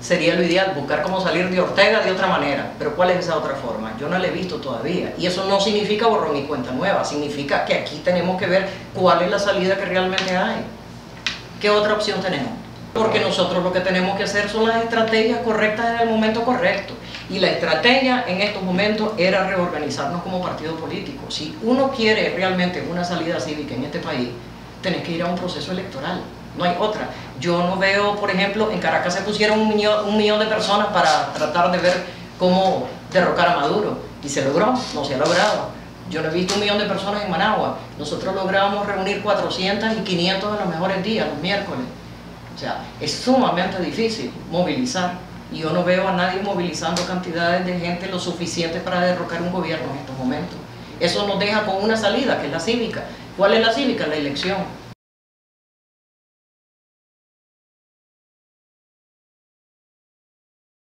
sería lo ideal, buscar cómo salir de Ortega de otra manera. Pero ¿cuál es esa otra forma? Yo no la he visto todavía. Y eso no significa borrón y cuenta nueva, significa que aquí tenemos que ver cuál es la salida que realmente hay. ¿Qué otra opción tenemos? Porque nosotros lo que tenemos que hacer son las estrategias correctas en el momento correcto. Y la estrategia en estos momentos era reorganizarnos como partido político. Si uno quiere realmente una salida cívica en este país, tenés que ir a un proceso electoral. No hay otra. Yo no veo, por ejemplo, en Caracas se pusieron un millón de personas para tratar de ver cómo derrocar a Maduro. ¿Y se logró? No se ha logrado. Yo no he visto 1 millón de personas en Managua. Nosotros logramos reunir 400 y 500 en los mejores días, los miércoles. O sea, es sumamente difícil movilizar. Y yo no veo a nadie movilizando cantidades de gente lo suficiente para derrocar un gobierno en estos momentos. Eso nos deja con una salida, que es la cívica. ¿Cuál es la cívica? La elección.